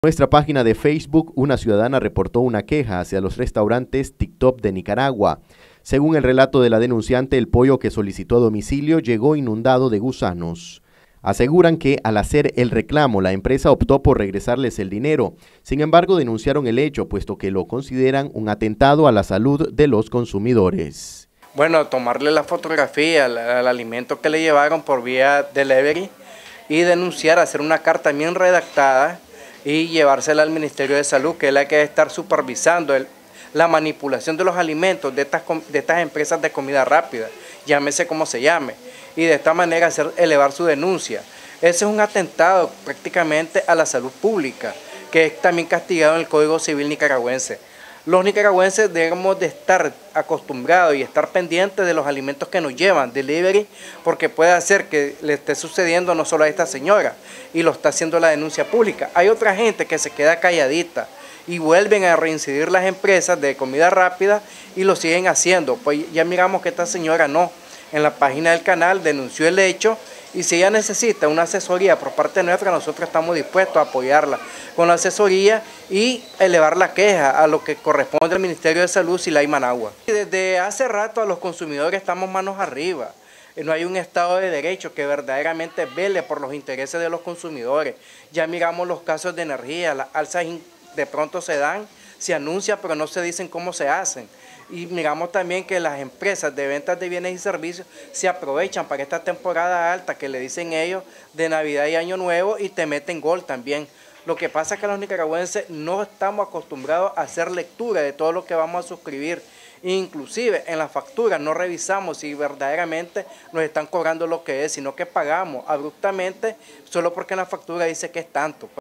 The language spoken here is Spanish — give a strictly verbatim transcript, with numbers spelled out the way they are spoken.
Nuestra página de Facebook, una ciudadana reportó una queja hacia los restaurantes TikTok de Nicaragua. Según el relato de la denunciante, el pollo que solicitó a domicilio llegó inundado de gusanos. Aseguran que al hacer el reclamo, la empresa optó por regresarles el dinero. Sin embargo, denunciaron el hecho, puesto que lo consideran un atentado a la salud de los consumidores. Bueno, tomarle la fotografía al, al alimento que le llevaron por vía delivery y denunciar, hacer una carta bien redactada y llevársela al Ministerio de Salud, que es la que debe estar supervisando el, la manipulación de los alimentos de estas, de estas empresas de comida rápida, llámese como se llame, y de esta manera hacer elevar su denuncia. Ese es un atentado prácticamente a la salud pública, que es también castigado en el Código Civil nicaragüense. Los nicaragüenses debemos de estar acostumbrados y estar pendientes de los alimentos que nos llevan delivery, porque puede hacer que le esté sucediendo no solo a esta señora, y lo está haciendo la denuncia pública. Hay otra gente que se queda calladita y vuelven a reincidir las empresas de comida rápida y lo siguen haciendo. Pues ya miramos que esta señora no. En la página del canal denunció el hecho, y si ella necesita una asesoría por parte nuestra, nosotros estamos dispuestos a apoyarla con la asesoría y elevar la queja a lo que corresponde al Ministerio de Salud, Silay Managua. Desde hace rato a los consumidores estamos manos arriba. No hay un Estado de Derecho que verdaderamente vele por los intereses de los consumidores. Ya miramos los casos de energía, las alzas de pronto se dan, se anuncia, pero no se dicen cómo se hacen. Y miramos también que las empresas de ventas de bienes y servicios se aprovechan para esta temporada alta que le dicen ellos de Navidad y Año Nuevo, y te meten gol también. Lo que pasa es que los nicaragüenses no estamos acostumbrados a hacer lectura de todo lo que vamos a suscribir. Inclusive en las facturas no revisamos si verdaderamente nos están cobrando lo que es, sino que pagamos abruptamente solo porque en la factura dice que es tanto.